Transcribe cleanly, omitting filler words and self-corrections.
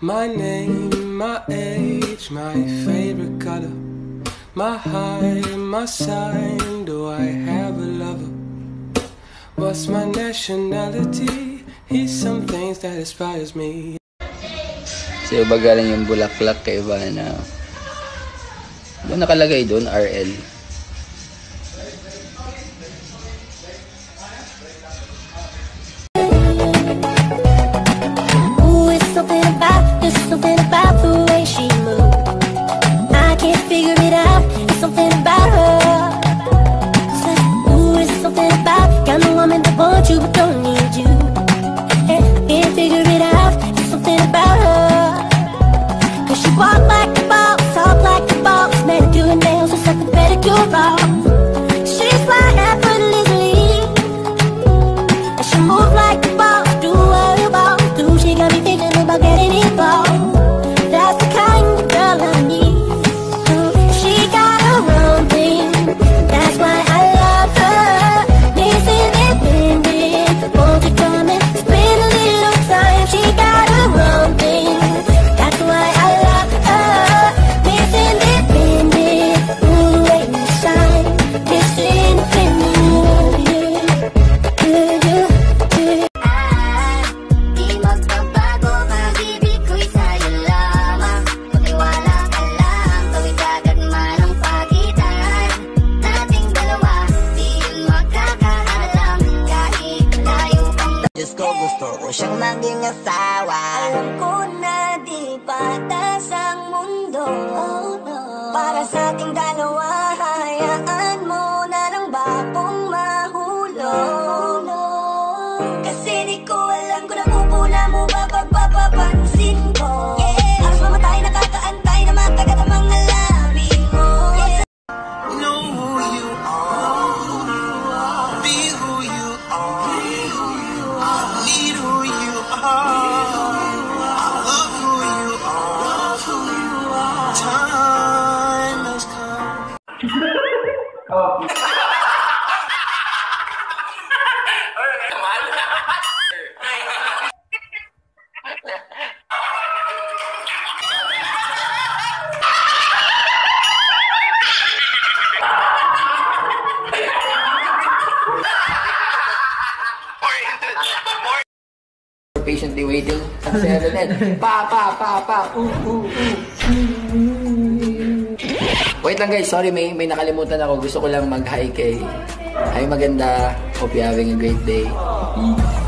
My name, my age, my favorite color, my height, my sign, do I have a lover? What's my nationality? He's some things that inspires me. Sa'yo ba galing yung bulaklak kay Ivana? Ano nakalagay doon? RL. Something about the way she moves, I can't figure it out. It's something about her. It's like, ooh, it's something about kind of woman that wants you but don't need you. And I can't figure it out. It's something about her. Cause she walk like a boss, talk like a boss, manicure and nails just like a pedicure boss. She's fly effortlessly, and she move like a boss, do what a boss do. She got me thinking about getting involved. That's the kind of girl I need. She got her own thing, that's why I love her. This independent, won't you come and spend a little time? She got her own thing, that's why I love her. This independent, ooh, wait and shine. This independent, yeah. Di magbabago, pag-ibig ko'y sa'yo lamang. Magtiwala ka lang, gawin agad man ang pagitan nating dalawa. Di yun magkakaalam, kahit layo pang Diyos ko, gusto ko siyang maging asawa. alam ko na di patas ang mundo. Para sa ating dalawa, hayaan mo na lang ba kung mahulog? Kasi di ko alam kung napupuna mo ba pagpapapansin ko. Halos mamatay, nakakaantay na matagat ang mga labi mo. Know who you are, be who you are, need who you are, love who you are. Time has come. Patiently waiting. Pa. Wait lang guys, sorry, may nakalimutan ako. Gusto ko lang mag-hi kay. Hi, maganda. Hope you're having a great day.